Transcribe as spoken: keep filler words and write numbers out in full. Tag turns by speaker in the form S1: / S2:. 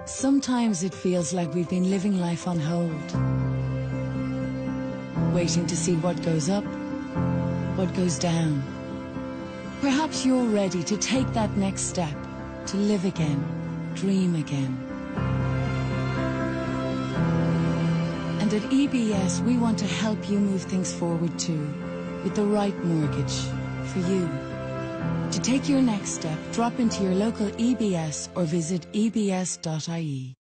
S1: Sometimes it feels like we've been living life on hold, waiting to see what goes up, what goes down. Perhaps you're ready to take that next step, to live again, dream again. And at E B S, we want to help you move things forward too, with the right mortgage for you. To take your next step, drop into your local E B S or visit E B S dot I E.